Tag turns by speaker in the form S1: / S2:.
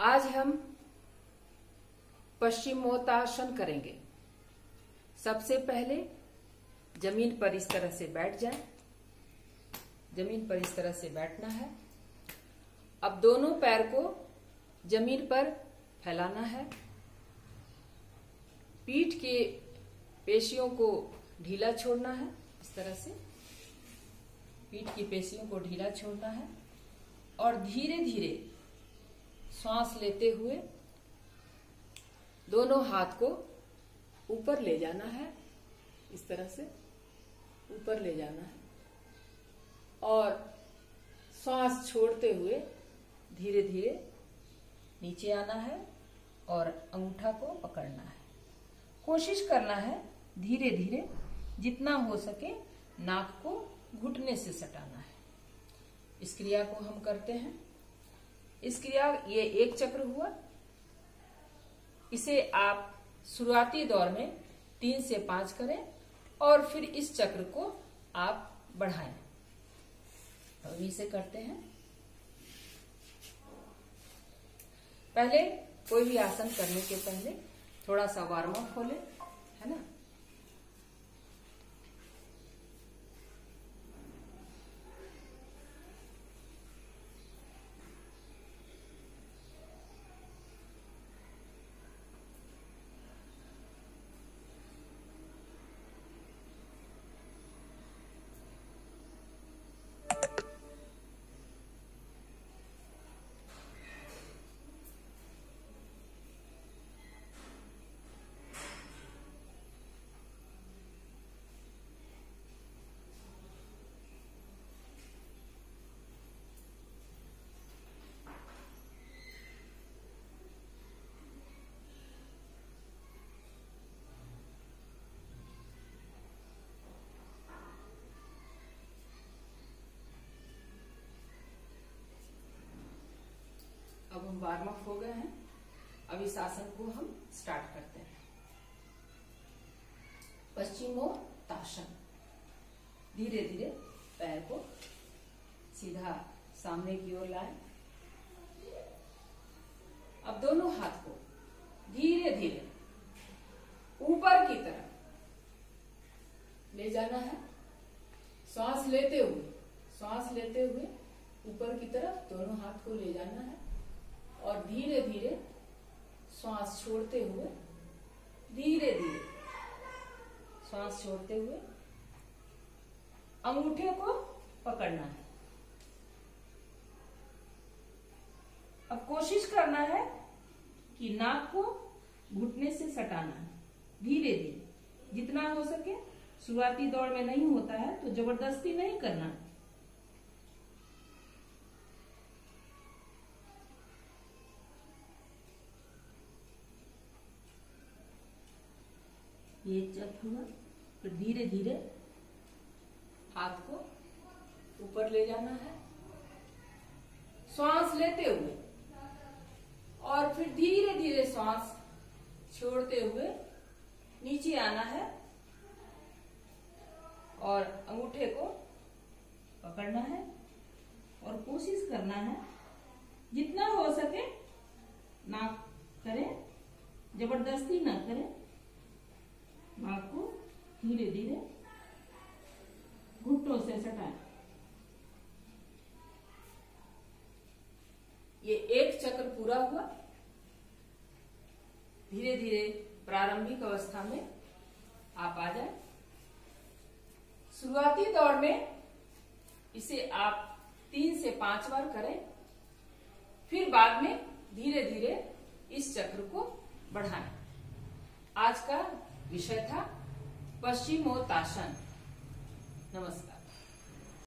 S1: आज हम पश्चिमोत्तासन करेंगे। सबसे पहले जमीन पर इस तरह से बैठ जाए। जमीन पर इस तरह से बैठना है। अब दोनों पैर को जमीन पर फैलाना है। पीठ के पेशियों को ढीला छोड़ना है। इस तरह से पीठ की पेशियों को ढीला छोड़ना है और धीरे धीरे श्वास लेते हुए दोनों हाथ को ऊपर ले जाना है। इस तरह से ऊपर ले जाना है और श्वास छोड़ते हुए धीरे धीरे नीचे आना है और अंगूठा को पकड़ना है। कोशिश करना है धीरे धीरे जितना हो सके नाक को घुटने से सटाना है। इस क्रिया को हम करते हैं। इस क्रिया ये एक चक्र हुआ। इसे आप शुरुआती दौर में 3 से 5 करें और फिर इस चक्र को आप बढ़ाएं। तो इसे करते हैं। पहले कोई भी आसन करने के पहले थोड़ा सा वार्म अप हो ले, है ना। अब हम वार्म अप हो गए हैं। अब इस आसन को हम स्टार्ट करते हैं। पश्चिमोत्तासन। धीरे धीरे पैर को सीधा सामने की ओर लाएं। अब दोनों हाथ को धीरे धीरे ऊपर की तरफ ले जाना है। श्वास लेते हुए ऊपर की तरफ दोनों हाथ को ले जाना है और धीरे धीरे श्वास छोड़ते हुए अंगूठे को पकड़ना है। अब कोशिश करना है कि नाक को घुटने से सटाना है। धीरे धीरे जितना हो सके। शुरुआती दौर में नहीं होता है तो जबरदस्ती नहीं करना है। ये चक्र हुआ। फिर धीरे धीरे हाथ को ऊपर ले जाना है श्वास लेते हुए और फिर धीरे धीरे श्वास छोड़ते हुए नीचे आना है और अंगूठे को पकड़ना है और कोशिश करना है जितना हो सके ना करें, जबरदस्ती ना करें। नाक को धीरे धीरे घुटनों से सटाएं। ये एक चक्र पूरा हुआ। धीरे धीरे प्रारंभिक अवस्था में आप आ जाए। शुरुआती दौर में इसे आप 3 से 5 बार करें। फिर बाद में धीरे धीरे इस चक्र को बढ़ाएं। आज का विषय था पश्चिमोत्तासन। नमस्कार।